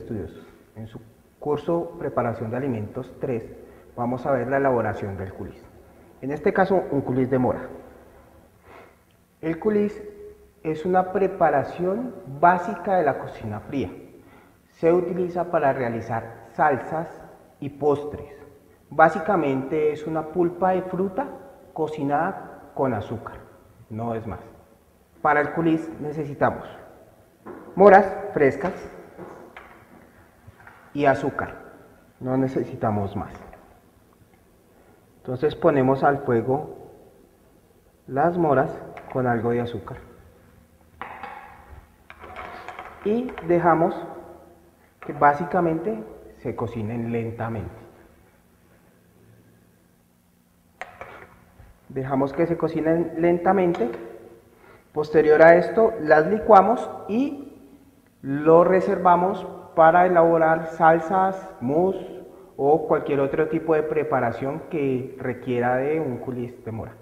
estudiosos. En su curso Preparación de Alimentos 3 vamos a ver la elaboración del coulis. En este caso, un coulis de mora. El coulis es una preparación básica de la cocina fría. Se utiliza para realizar salsas y postres. Básicamente es una pulpa de fruta cocinada con azúcar, no es más. Para el coulis necesitamos moras frescas y azúcar, no necesitamos más. Entonces ponemos al fuego las moras con algo de azúcar y dejamos que básicamente se cocinen lentamente. Dejamos que se cocinen lentamente. Posterior a esto las licuamos y lo reservamos para elaborar salsas, mousse o cualquier otro tipo de preparación que requiera de un coulis de mora.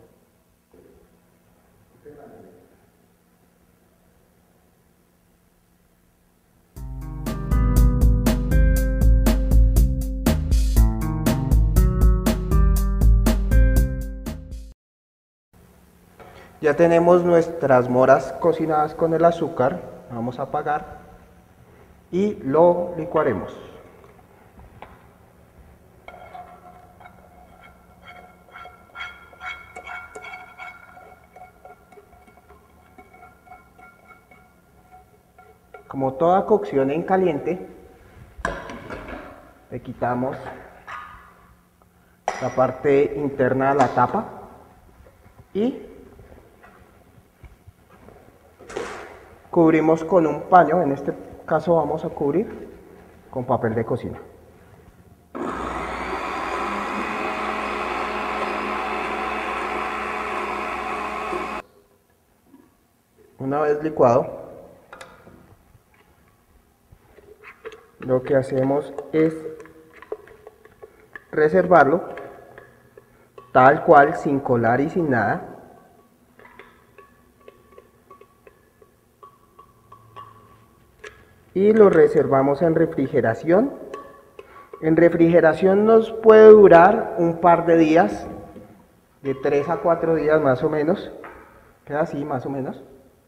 Ya tenemos nuestras moras cocinadas con el azúcar, vamos a apagar y lo licuaremos. Como toda cocción en caliente, le quitamos la parte interna de la tapa y cubrimos con un paño. En este caso vamos a cubrir con papel de cocina. Una vez licuado, lo que hacemos es reservarlo tal cual, sin colar y sin nada. Y lo reservamos en refrigeración. En refrigeración nos puede durar un par de días, de 3 a 4 días más o menos, queda así más o menos.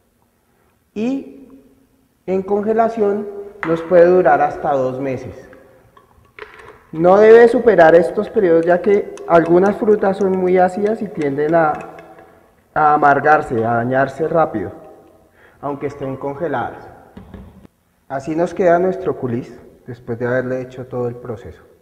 Y en congelación nos puede durar hasta 2 meses. No debe superar estos periodos, ya que algunas frutas son muy ácidas y tienden a amargarse, a dañarse rápido, aunque estén congeladas. Así nos queda nuestro coulis después de haberle hecho todo el proceso.